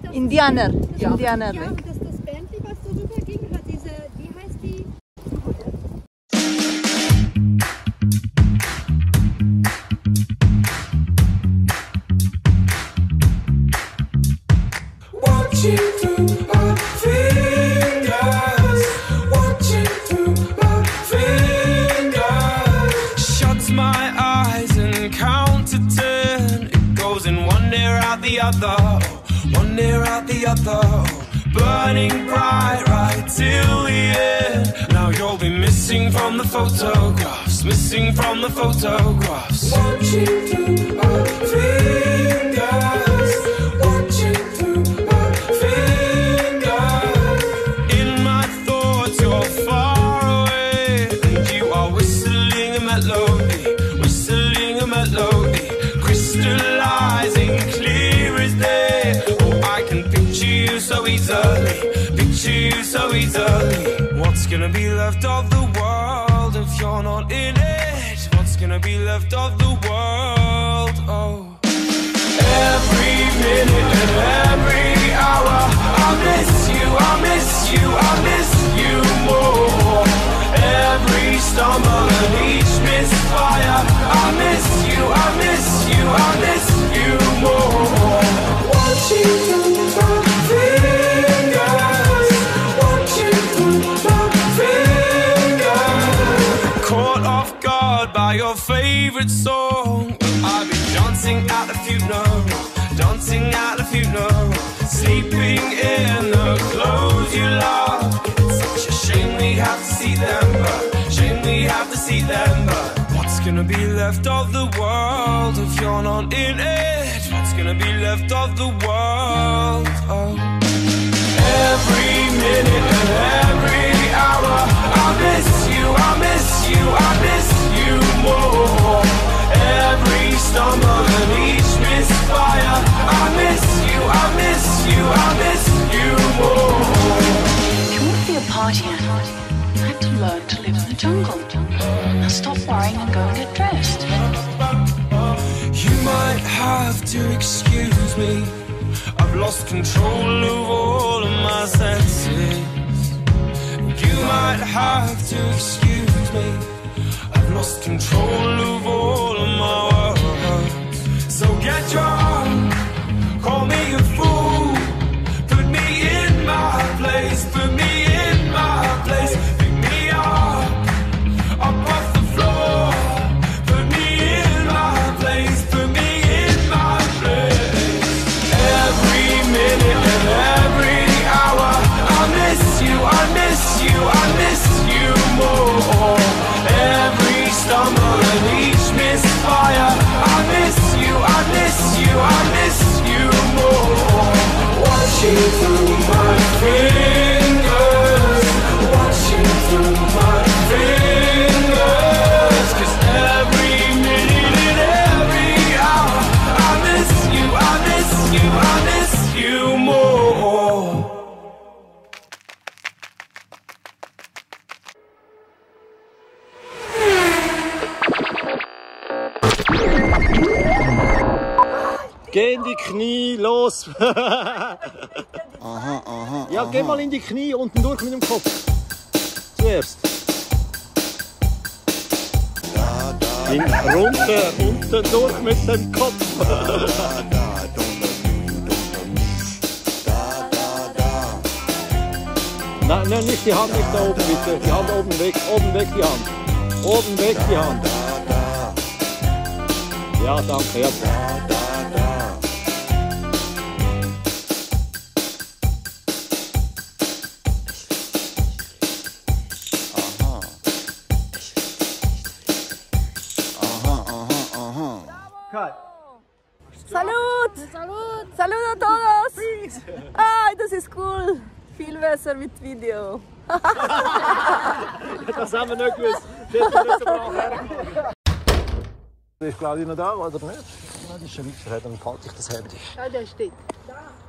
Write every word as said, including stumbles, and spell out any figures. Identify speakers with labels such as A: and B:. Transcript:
A: Indianer.
B: Ja.
A: Indianer.
B: Ja, und das, das Bändchen, was so rüberging, hat diese, wie heißt die?
C: Watching through our fingers, watching through our fingers. Shuts my eyes and count to ten. It goes in one ear out the other, one ear out the other. Burning bright right till the end. Now you'll be missing from the photographs, missing from the photographs. Watching through our fingers, watching through our fingers. In my thoughts you're far away, and you are whistling a melody, whistling a melody, crystallizing clear as day. Oh, I can picture you so easily, picture you so easily. What's gonna be left of the world if you're not in it? What's gonna be left of the world? Oh, every minute and every hour I miss you, I miss you, I miss you more. Every stumble and each misfire, I miss you, I miss you, I miss you more. Watching through my fingers, watching through my fingers. Caught off guard by your favorite song, I'll be dancing at the funeral, dancing at the funeral, sleeping in the clothes you love. It's such a shame we have to see them, but shame we have to see them, but what's gonna be left of the world if you're not in it? What's gonna be left of the world? Oh, every minute and every hour I miss you, I miss you, I miss you more. Every stumble and each misfire, I miss you, I miss you, I miss you more.
D: If you want to be a partier, you have to learn to live in the jungle. Now stop worrying and go and get dressed.
C: You might have to excuse me, I've lost control of all of my senses. You might have to excuse me, I've lost control of all of my words. So get drunk, call me a fool, put me in my place, put me in my place. Pick me up, up off the floor, put me in my place, put me in my place. Every minute and every hour I miss you, I miss you, I miss you more. Every stumble and each misfire, I miss you, I miss you, I miss you more. Watching through my fingers, watching through my fingers. 'Cause every minute and every hour I miss you, I miss you, I miss you more.
E: Geh in die Knie, los!
F: Aha, aha.
E: Ja,
F: aha.
E: geh mal in die Knie, unten durch mit dem Kopf. Zuerst.
F: Da, da,
E: In, runter, unten durch mit dem Kopf.
F: da, da, da, don't let me, don't let me. Da, da, da.
E: Nein, nein, nicht die Hand, nicht da oben, bitte. Die Hand oben weg, oben weg die Hand. Oben weg die Hand.
F: Da, da,
E: Ja, danke, ja.
F: da, da, da. Aha, aha, aha.
A: Salut!
B: Salut!
A: Salut a todos! Ah, das ist cool! Viel besser mit Video.
E: Das haben wir nicht gewusst. Das ist nicht so brav hergekommen. Ist Claudia noch da, oder nicht? Ja, die ist schon weiter, dann halte ich das Handy.
B: Ja, der steht da.